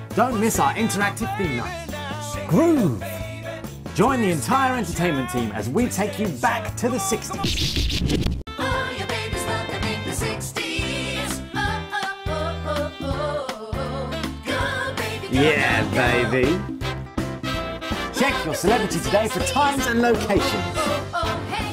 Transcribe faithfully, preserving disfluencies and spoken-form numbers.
Don't miss our interactive theme night. Groove! Join the entire entertainment team as we take you back to the sixties. Oh, your babies love to make the sixties. Oh, oh, oh, oh, oh. Go, baby, go, Yeah, go, go. baby. Check your celebrity today for times and locations. Oh, oh, hey.